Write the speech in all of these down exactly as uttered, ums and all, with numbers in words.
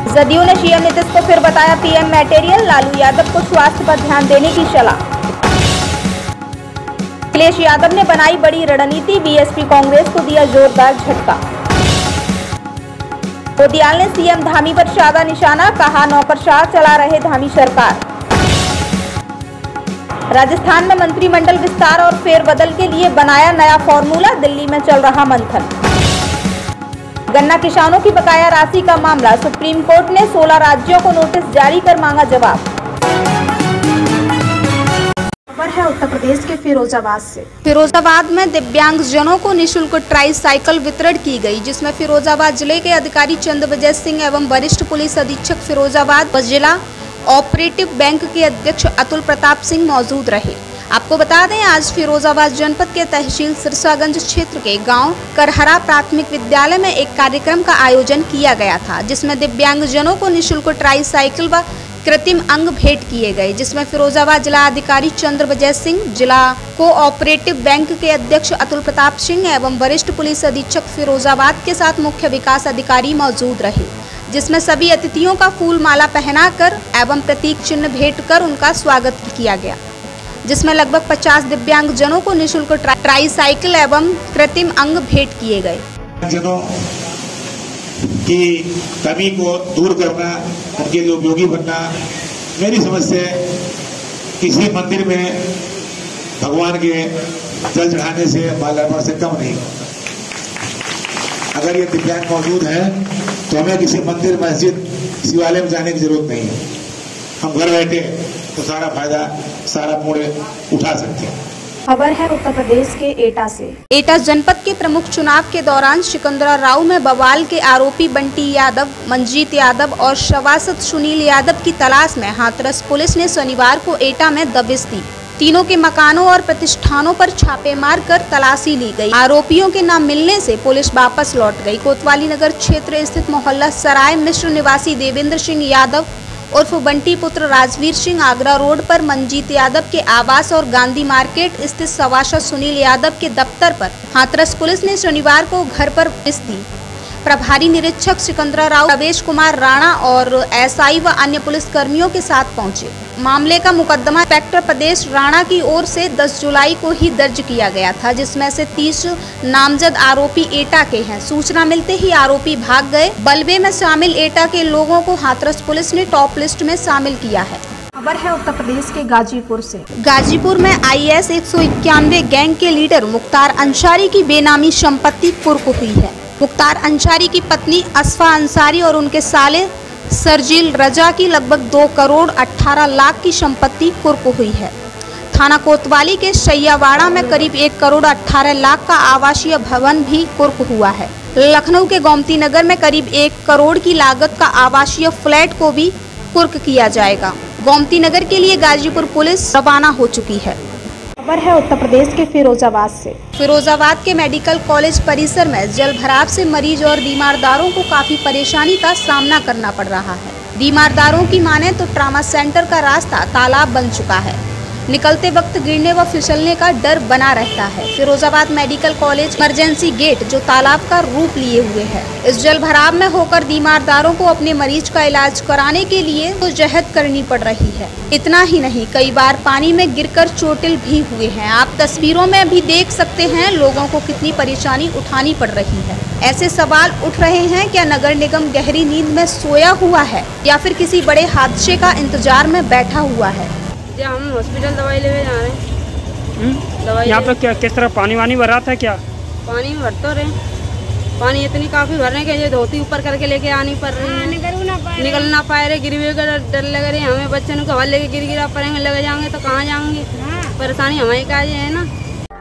जदयू ने सीएम नीतीश को फिर बताया पीएम मटेरियल, लालू यादव को स्वास्थ्य पर ध्यान देने की सलाह। अखिलेश यादव ने बनाई बड़ी रणनीति, बीएसपी कांग्रेस को दिया जोरदार झटका। मोदियाल ने सीएम धामी पर साधा निशाना, कहा नौकरशाह चला रहे धामी सरकार। राजस्थान में मंत्रिमंडल विस्तार और फेरबदल के लिए बनाया नया फॉर्मूला, दिल्ली में चल रहा मंथन। गन्ना किसानों की बकाया राशि का मामला, सुप्रीम कोर्ट ने सोलह राज्यों को नोटिस जारी कर मांगा जवाब। खबर है उत्तर प्रदेश के फिरोजाबाद से। फिरोजाबाद में दिव्यांगजनों को निःशुल्क ट्राई साइकिल वितरण की गई, जिसमें फिरोजाबाद जिले के अधिकारी चंद्रविजय सिंह एवं वरिष्ठ पुलिस अधीक्षक फिरोजाबाद व जिला ऑपरेटिव बैंक के अध्यक्ष अतुल प्रताप सिंह मौजूद रहे। आपको बता दें, आज फिरोजाबाद जनपद के तहसील सिरसागंज क्षेत्र के गांव करहरा प्राथमिक विद्यालय में एक कार्यक्रम का आयोजन किया गया था, जिसमें दिव्यांगजनों को निःशुल्क ट्राई साइकिल व कृत्रिम अंग भेंट किए गए, जिसमें फिरोजाबाद जिला अधिकारी चंद्रविजय सिंह, जिला कोऑपरेटिव बैंक के अध्यक्ष अतुल प्रताप सिंह एवं वरिष्ठ पुलिस अधीक्षक फिरोजाबाद के साथ मुख्य विकास अधिकारी मौजूद रहे, जिसमें सभी अतिथियों का फूल माला पहनाकर एवं प्रतीक चिन्ह भेंट कर उनका स्वागत किया गया, जिसमें लगभग पचास दिव्यांगजनों को निःशुल्क ट्राई साइकिल एवं कृत्रिम अंग भेंट किए गए। जनों की कमी को दूर करना, उनके लिए उपयोगी बनना, मेरी समझ से किसी मंदिर में भगवान के जल चढ़ाने से माल्यार्पण से कम नहीं। अगर ये दिव्यांग मौजूद हैं तो हमें किसी मंदिर, मस्जिद, शिवालय में जाने की जरूरत नहीं है। हम घर बैठे तो सारा फायदा, सारा पुण्य उठा सकते हैं। खबर है उत्तर प्रदेश के एटा से। एटा जनपद के प्रमुख चुनाव के दौरान सिकंदराबाद में बवाल के आरोपी बंटी यादव, मंजीत यादव और सभासद सुनील यादव की तलाश में हाथरस पुलिस ने शनिवार को एटा में दबिश दी। तीनों के मकानों और प्रतिष्ठानों पर छापे मार कर तलाशी ली गई। आरोपियों के न मिलने से पुलिस वापस लौट गई। कोतवाली नगर क्षेत्र स्थित मोहल्ला सराय मिश्र निवासी देवेंद्र सिंह यादव उर्फ बंटी पुत्र राजवीर सिंह, आगरा रोड पर मंजीत यादव के आवास और गांधी मार्केट स्थित सभासद सुनील यादव के दफ्तर पर हाथरस पुलिस ने शनिवार को घर पर दबिश दी। प्रभारी निरीक्षक सिकंदराबाद रवेश कुमार राणा और एसआई व अन्य पुलिस कर्मियों के साथ पहुंचे। मामले का मुकदमा इंस्पेक्टर प्रदेश राणा की ओर से दस जुलाई को ही दर्ज किया गया था, जिसमें से तीस नामजद आरोपी एटा के हैं। सूचना मिलते ही आरोपी भाग गए। बलवे में शामिल एटा के लोगों को हाथरस पुलिस ने टॉप लिस्ट में शामिल किया है। खबर है उत्तर प्रदेश के गाजीपुर से। गाजीपुर में आईएस एक सौ इक्यानवे गैंग के लीडर मुख्तार अंसारी की बेनामी संपत्ति कुर्क हुई है। मुख्तार अंसारी की पत्नी असफा अंसारी और उनके साले सरजील रजा की लगभग दो करोड़ अठारह लाख की संपत्ति कुर्क हुई है। थाना कोतवाली के सैयावाड़ा में करीब एक करोड़ अठारह लाख का आवासीय भवन भी कुर्क हुआ है। लखनऊ के गोमती नगर में करीब एक करोड़ की लागत का आवासीय फ्लैट को भी कुर्क किया जाएगा। गोमती नगर के लिए गाजीपुर पुलिस रवाना हो चुकी है। खबर है उत्तर प्रदेश के फिरोजाबाद से। फिरोजाबाद के मेडिकल कॉलेज परिसर में जल भराव से मरीज और बीमारदारों को काफी परेशानी का सामना करना पड़ रहा है। बीमारदारों की माने तो ट्रामा सेंटर का रास्ता तालाब बन चुका है। निकलते वक्त गिरने व फिसलने का डर बना रहता है। Firozabad medical college emergency gate जो तालाब का रूप लिए हुए है। इस जल भराव में होकर बीमारदारों को अपने मरीज का इलाज कराने के लिए तो जहद करनी पड़ रही है। इतना ही नहीं, कई बार पानी में गिरकर चोटिल भी हुए हैं। आप तस्वीरों में भी देख सकते हैं लोगों को कितनी परेशानी उठानी पड़ रही है। ऐसे सवाल उठ रहे हैं, क्या नगर निगम गहरी नींद में सोया हुआ है या फिर किसी बड़े हादसे का इंतजार में बैठा हुआ है। हम हॉस्पिटल दवाई लेने जा रहे हैं। दवाई यहाँ पे क्या किस तरह पानी वानी भर रहा था? क्या पानी भर तो रहे, पानी इतनी काफी भरने के लिए धोती ऊपर करके लेके आनी पड़ रही है। निकल ना पाए रहे, गिरवे का डर लग रहे हमें। बच्चों को हवा लेके गिर गिरा पड़ेंगे, लग जाएंगे तो कहाँ जाएंगे। परेशानी हमारी का है ना।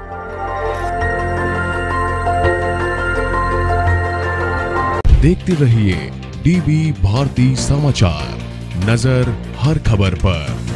देखते रहिए डीवी भारती समाचार, नजर हर खबर पर।